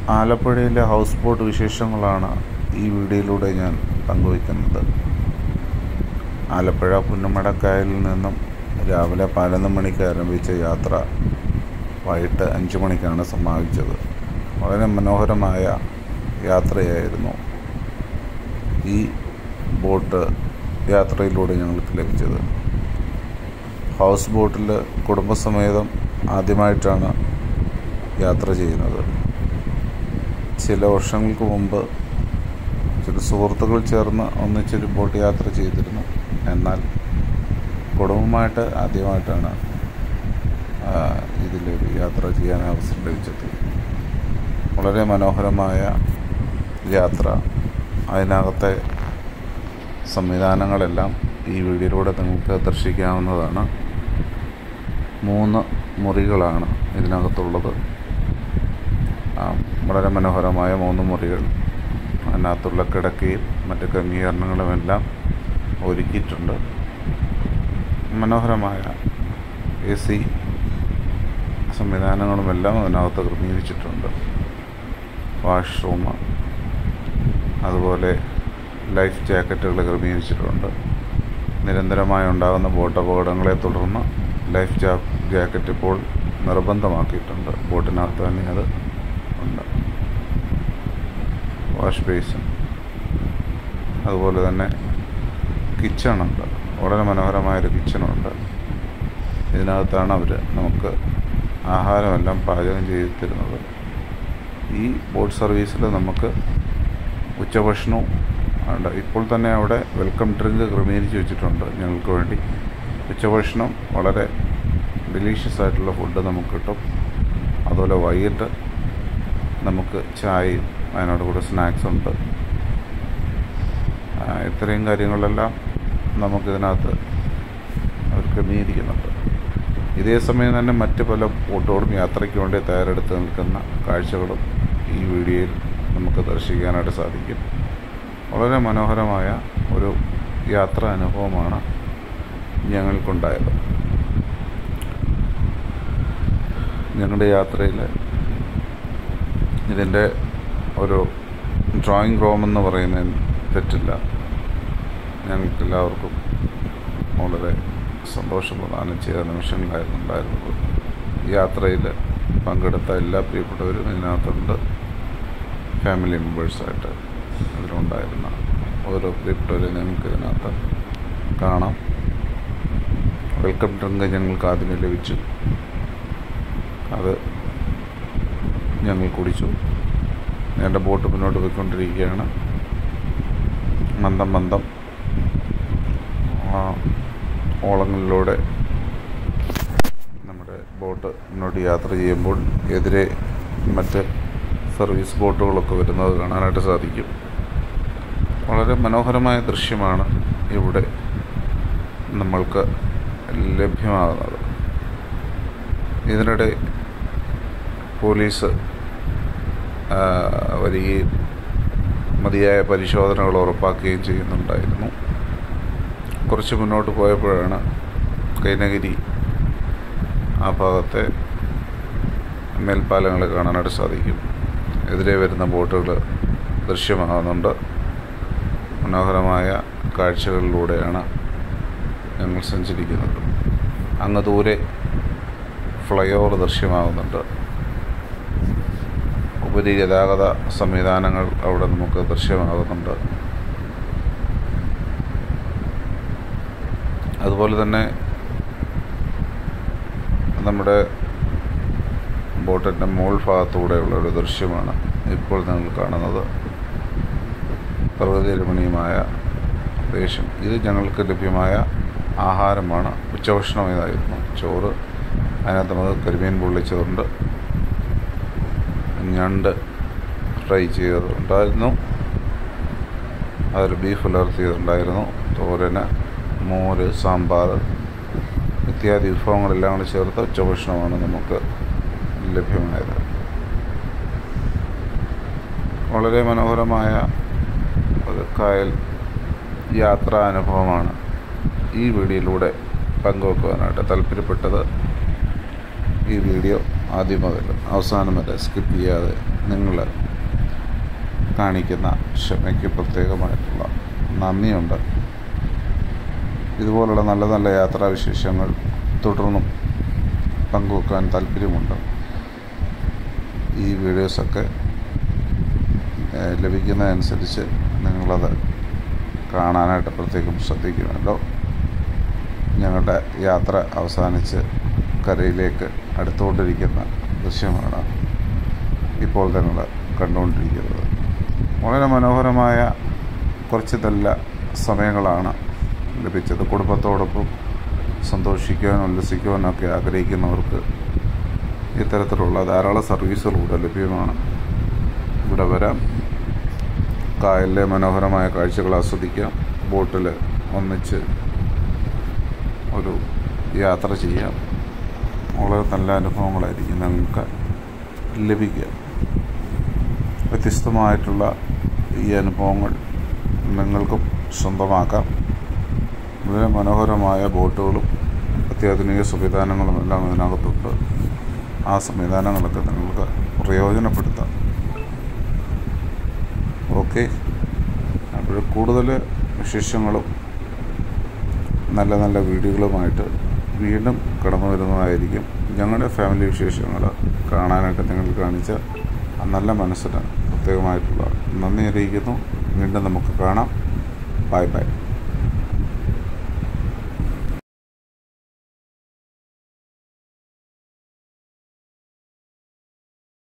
ആലപ്പുഴയിലെ house boat വിശേഷങ്ങളാണ് ഈ വീഡിയോയിലൂടെ ഞാൻ പങ്കുവയ്ക്കുന്നത്. ആലപ്പുഴ പുന്നമടക്കായലിൽ നിന്നും രാവിലെ 11 മണിക്ക് ആരംഭിച്ച യാത്ര വൈകിട്ട് 5 മണിക്കാണ് സമാപിച്ചത്. വളരെ മനോഹരമായ യാത്രയായിരുന്നു ഈ ബോട്ട് യാത്രയിലൂടെ ഞങ്ങൾക്ക് ലഭിച്ചത്. ഹൗസ് ബോട്ടിൽ കുടുംബസമേതം ആദ്യമായിട്ടാണ് യാത്ര ചെയ്യുന്നത്. ചില വർഷങ്ങൾക്ക് മുമ്പ് ചില സുഹൃത്തുക്കൾ ചേർന്ന് ഒന്നിച്ചൊരു ബോട്ട് യാത്ര ചെയ്തിരുന്നു. എന്നാൽ കുടുംബമായിട്ട് ആദ്യമായിട്ടാണ് ഇതിലൊരു യാത്ര ചെയ്യാൻ അവസരം ലഭിച്ചത്. വളരെ മനോഹരമായ യാത്ര. അതിനകത്തെ സംവിധാനങ്ങളെല്ലാം ഈ വീഡിയോയിലൂടെ നിങ്ങൾക്ക് ദർശിക്കാവുന്നതാണ്. 3 മുറികളാണ് ഇതിനകത്തുള്ളത്. വളരെ മനോഹരമായ 3 മുറികൾ. അതിനകത്തുള്ള കിടക്കയും മറ്റ് ക്രമീകരണങ്ങളുമെല്ലാം ഒരുക്കിയിട്ടുണ്ട്. മനോഹരമായ AC സംവിധാനങ്ങളുമെല്ലാം അതിനകത്ത് ക്രമീകരിച്ചിട്ടുണ്ട്. വാഷ്റൂം, അതുപോലെ ലൈഫ് ജാക്കറ്റുകൾ ക്രമീകരിച്ചിട്ടുണ്ട്. നിരന്തരമായി ഉണ്ടാകുന്ന ബോട്ട് അപകടങ്ങളെ തുടർന്ന് ലൈഫ് ജാക്കറ്റ് ഇപ്പോൾ നിർബന്ധമാക്കിയിട്ടുണ്ട്. ബോട്ടിനകത്ത് തന്നെ അത് ഉണ്ട്. വാഷ് ബേസിൻ, അതുപോലെ തന്നെ കിച്ചണുണ്ട്. വളരെ മനോഹരമായൊരു കിച്ചണുണ്ട്. ഇതിനകത്താണ് അവർ നമുക്ക് ആഹാരമെല്ലാം പാചകം ചെയ്ത് തരുന്നത്. ഈ ബോട്ട് സർവീസിൽ നമുക്ക് ഉച്ചഭക്ഷണവും ഉണ്ട്. ഇപ്പോൾ തന്നെ അവിടെ വെൽക്കം ഡ്രിങ്ക് ക്രമീകരിച്ച് വെച്ചിട്ടുണ്ട് ഞങ്ങൾക്ക് വേണ്ടി. ഉച്ചഭക്ഷണം വളരെ ഡെലീഷ്യസ് ആയിട്ടുള്ള ഫുഡ് നമുക്ക് കിട്ടും. അതുപോലെ വൈകിട്ട് നമുക്ക് ചായയും അതിനോട് കൂടെ സ്നാക്സ് ഉണ്ട്. ഇത്രയും കാര്യങ്ങളെല്ലാം നമുക്കിതിനകത്ത് അവർ ക്രമീകരിക്കുന്നുണ്ട്. ഇതേ സമയം തന്നെ മറ്റ് പല ബോട്ടുകളും യാത്രയ്ക്ക് വേണ്ടി തയ്യാറെടുത്ത് നിൽക്കുന്ന കാഴ്ചകളും ഈ വീഡിയോയിൽ നമുക്ക് ദർശിക്കാനായിട്ട് സാധിക്കും. വളരെ മനോഹരമായ ഒരു യാത്രാ അനുഭവമാണ് ഞങ്ങൾക്കുണ്ടായത്. ഞങ്ങളുടെ യാത്രയിൽ ഇതിൻ്റെ ഒരു ഡ്രോയിങ് റൂം എന്ന് പറയുന്നതിന് തെറ്റില്ല. ഞങ്ങൾക്കെല്ലാവർക്കും വളരെ സന്തോഷം പ്രദാനം ചെയ്ത നിമിഷങ്ങളായിരുന്നു ഉണ്ടായിരുന്നത്. യാത്രയിൽ പങ്കെടുത്ത എല്ലാ പ്രിയപ്പെട്ടവരും ഇതിനകത്തുണ്ട്. ഫാമിലി മെമ്പേഴ്സായിട്ട് അതിലുണ്ടായിരുന്ന ഓരോ പ്രിയപ്പെട്ടവരെയും ഞങ്ങൾക്ക് ഇതിനകത്ത് കാണാം. വെൽക്കം ഡ്രിങ്ക് ഞങ്ങൾക്ക് ആദ്യമേ ലഭിച്ചു. അത് ഞങ്ങൾ കുടിച്ചു. ഞങ്ങളുടെ ബോട്ട് മുന്നോട്ട് പോയിക്കൊണ്ടിരിക്കുകയാണ്. മന്ദം ഓളങ്ങളിലൂടെ നമ്മുടെ ബോട്ട് മുന്നോട്ട് യാത്ര ചെയ്യുമ്പോൾ എതിരെ മറ്റ് സർവീസ് ബോട്ടുകളൊക്കെ വരുന്നത് കാണാനായിട്ട് സാധിക്കും. വളരെ മനോഹരമായ ദൃശ്യമാണ് ഇവിടെ നമ്മൾക്ക് ലഭ്യമാകുന്നത്. ഇതിനിടെ പോലീസ് വരികയും മതിയായ പരിശോധനകൾ ഉറപ്പാക്കുകയും ചെയ്യുന്നുണ്ടായിരുന്നു. കുറച്ച് മുന്നോട്ട് പോയപ്പോഴാണ് കൈനഗിരി ആ ഭാഗത്തെ മേൽപ്പാലങ്ങൾ കാണാനായിട്ട് സാധിക്കും. എതിരെ വരുന്ന ബോട്ടുകൾ ദൃശ്യമാകുന്നുണ്ട്. മനോഹരമായ കാഴ്ചകളിലൂടെയാണ് ഞങ്ങൾ സഞ്ചരിക്കുന്നത്. അങ്ങ് ദൂരെ ഫ്ലൈ ഓവർ ദൃശ്യമാകുന്നുണ്ട്. ഉപരിഗതാഗത സംവിധാനങ്ങൾ അവിടെ നമുക്ക് ദൃശ്യമാകുന്നുണ്ട്. അതുപോലെ തന്നെ നമ്മുടെ ബോട്ടിൻ്റെ മുകൾ ഭാഗത്തൂടെയുള്ള ഒരു ദൃശ്യമാണ് ഇപ്പോൾ നിങ്ങൾ കാണുന്നത്. പ്രകൃതി രമണീയമായ പ്രദേശം. ഇത് ഞങ്ങൾക്ക് ലഭ്യമായ ആഹാരമാണ്. ഉച്ചഭക്ഷണം ഇതായിരുന്നു. ചോറ്, അതിനകത്ത് നമുക്ക് കരിമീൻ പൊള്ളിച്ചതുണ്ട്, ഞണ്ട് ഫ്രൈ ചെയ്തതുണ്ടായിരുന്നു, അതിൽ ബീഫ് ഉലർത്തിയതുണ്ടായിരുന്നു, തോരന്, മോര്, സാമ്പാർ ഇത്യാദി വിഭവങ്ങളെല്ലാം കൂടി ചേർത്ത് ഉച്ചഭക്ഷണമാണ് നമുക്ക് ലഭ്യമായത്. വളരെ മനോഹരമായ ഒരു കായൽ യാത്രാ അനുഭവമാണ് ഈ വീഡിയോയിലൂടെ പങ്കുവെക്കുവാനായിട്ട് താല്പര്യപ്പെട്ടത്. ഈ വീഡിയോ ആദ്യം മുതൽ അവസാനം വരെ സ്കിപ്പ് ചെയ്യാതെ നിങ്ങൾ കാണിക്കുന്ന ക്ഷമയ്ക്ക് പ്രത്യേകമായിട്ടുള്ള നന്ദിയുണ്ട്. ഇതുപോലുള്ള നല്ല നല്ല യാത്രാവിശേഷങ്ങൾ തുടർന്നും പങ്കുവെക്കാൻ താല്പര്യമുണ്ട്. ഈ വീഡിയോസൊക്കെ ലഭിക്കുന്നതനുസരിച്ച് നിങ്ങളത് കാണാനായിട്ട് പ്രത്യേകം ശ്രദ്ധിക്കുമല്ലോ. ഞങ്ങളുടെ യാത്ര അവസാനിച്ച് കരയിലേക്ക് അടുത്തുകൊണ്ടിരിക്കുന്ന ദൃശ്യമാണ് ഇപ്പോൾ നിങ്ങൾ കണ്ടുകൊണ്ടിരിക്കുന്നത്. വളരെ മനോഹരമായ കുറച്ച് നല്ല സമയങ്ങളാണ് ലഭിച്ചത്. കുടുംബത്തോടൊപ്പം സന്തോഷിക്കുവാനും ഉല്ലസിക്കുവാനൊക്കെ ആഗ്രഹിക്കുന്നവർക്ക് ഇത്തരത്തിലുള്ള ധാരാളം സർവീസുകൾ ഇവിടെ ലഭ്യമാണ്. ഇവിടെ വരാം, കായലിലെ മനോഹരമായ കാഴ്ചകൾ ആസ്വദിക്കാം, ബോട്ടിൽ ഒന്നിച്ച് ഒരു യാത്ര ചെയ്യാം. വളരെ നല്ല അനുഭവങ്ങളായിരിക്കും നിങ്ങൾക്ക് ലഭിക്കുക. വ്യത്യസ്തമായിട്ടുള്ള ഈ അനുഭവങ്ങൾ നിങ്ങൾക്കും സ്വന്തമാക്കാം. വളരെ മനോഹരമായ ബോട്ടുകളും അത്യാധുനിക സംവിധാനങ്ങളും എല്ലാം ഇതിനകത്തുണ്ട്. ആ സംവിധാനങ്ങളൊക്കെ നിങ്ങൾക്ക് പ്രയോജനപ്പെടുത്താം. ഓക്കെ, അപ്പോൾ കൂടുതൽ വിശേഷങ്ങളും നല്ല നല്ല വീഡിയോകളുമായിട്ട് വീണ്ടും കടന്നു വരുന്നതായിരിക്കും. ഞങ്ങളുടെ ഫാമിലി വിശേഷങ്ങൾ കാണാനായിട്ട് നിങ്ങൾ കാണിച്ച നല്ല മനസ്സിന് പ്രത്യേകമായിട്ടുള്ള നന്ദി അറിയിക്കുന്നു. വീണ്ടും നമുക്ക് കാണാം. Bye by.